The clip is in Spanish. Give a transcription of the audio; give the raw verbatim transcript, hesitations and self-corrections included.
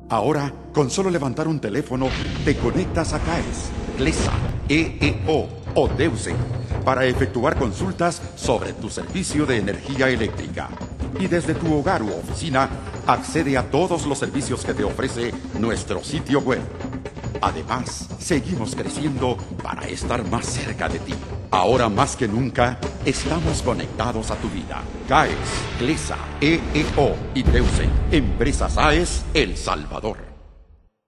Ahora, con solo levantar un teléfono, te conectas a CAES, CLESA, E E O o DEUSE para efectuar consultas sobre tu servicio de energía eléctrica. Y desde tu hogar u oficina, accede a todos los servicios que te ofrece nuestro sitio web. Además, seguimos creciendo para estar más cerca de ti. Ahora más que nunca, estamos conectados a tu vida. CAES, CLESA, E E O y DEUSE, Empresas AES El Salvador.